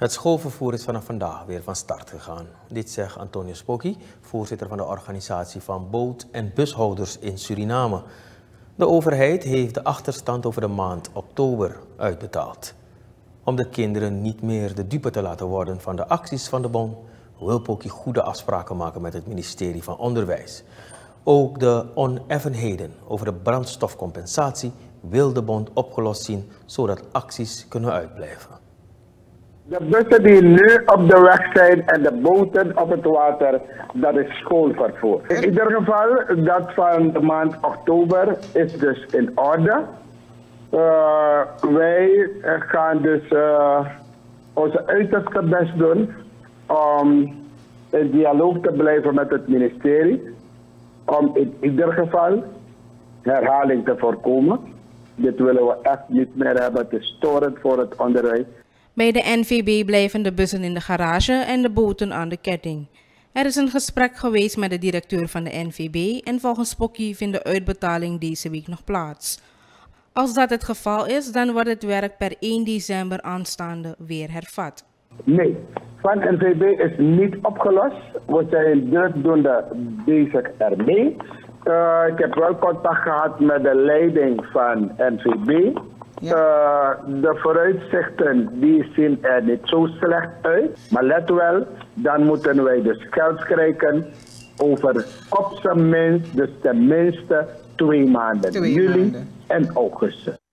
Het schoolvervoer is vanaf vandaag weer van start gegaan. Dit zegt Antonio Spocchi, voorzitter van de organisatie van boot- en bushouders in Suriname. De overheid heeft de achterstand over de maand oktober uitbetaald. Om de kinderen niet meer de dupe te laten worden van de acties van de bond, wil Spocchi goede afspraken maken met het ministerie van Onderwijs. Ook de oneffenheden over de brandstofcompensatie wil de bond opgelost zien, zodat acties kunnen uitblijven. De bussen die nu op de weg zijn en de boten op het water, dat is schoolvervoer. In ieder geval, dat van de maand oktober is dus in orde. Wij gaan dus onze uiterste best doen om in dialoog te blijven met het ministerie. Om in ieder geval herhaling te voorkomen. Dit willen we echt niet meer hebben. Het is storend voor het onderwijs. Bij de NVB blijven de bussen in de garage en de boten aan de ketting. Er is een gesprek geweest met de directeur van de NVB en volgens Spocchi vindt de uitbetaling deze week nog plaats. Als dat het geval is, dan wordt het werk per 1 december aanstaande weer hervat. Nee, van NVB is niet opgelost. We zijn drukdoende bezig ermee. Ik heb wel contact gehad met de leiding van NVB. De vooruitzichten die zien er niet zo slecht uit. Maar let wel, dan moeten wij dus geld krijgen over op zijn minst, dus tenminste 2 maanden. Juli en augustus.